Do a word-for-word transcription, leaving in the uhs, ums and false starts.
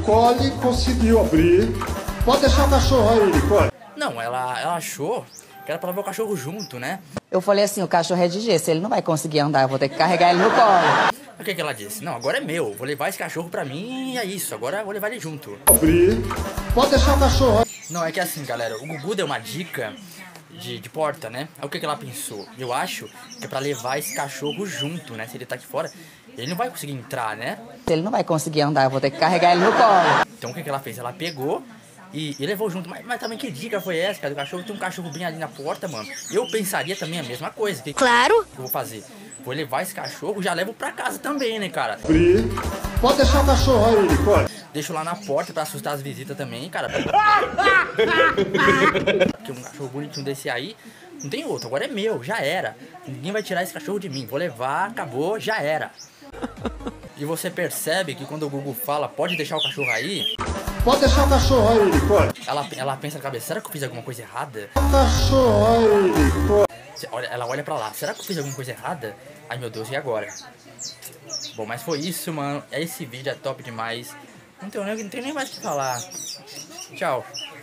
Nicole conseguiu abrir. Pode deixar o cachorro aí, Nicole. Não, ela, ela achou que era pra levar o cachorro junto, né? Eu falei assim, o cachorro é de gesso, ele não vai conseguir andar, eu vou ter que carregar ele no colo. O que que ela disse? Não, agora é meu, vou levar esse cachorro pra mim e é isso, agora eu vou levar ele junto. Abrir. Pode deixar o cachorro aí. Não, é que assim, galera, o Gugu deu uma dica de, de porta, né? Aí o que que ela pensou? Eu acho que é pra levar esse cachorro junto, né? Se ele tá aqui fora, ele não vai conseguir entrar, né? Ele não vai conseguir andar, eu vou ter que carregar ele no colo. Então o que que ela fez? Ela pegou e, e levou junto. Mas, mas também que dica foi essa, cara? O cachorro tem um cachorro bem ali na porta, mano. Eu pensaria também a mesma coisa. Que, Claro. que eu vou fazer? Vou levar esse cachorro, já levo pra casa também, né, cara? Abrir. Pode deixar o cachorro aí, Nicole. Deixo lá na porta pra assustar as visitas também, cara. Porque um cachorro bonitinho desse aí, não tem outro, agora é meu, já era. Ninguém vai tirar esse cachorro de mim. Vou levar, acabou, já era. E você percebe que quando o Gugu fala, pode deixar o cachorro aí, Pode deixar o cachorro aí, Nicole. ela, ela pensa na cabeça, será que eu fiz alguma coisa errada? O cachorro aí, Nicole. Olha, ela olha pra lá, será que eu fiz alguma coisa errada? Ai meu Deus, e agora? Bom, mas foi isso, mano. Esse vídeo é top demais. Não tenho nem, não tenho nem mais o que falar. Tchau.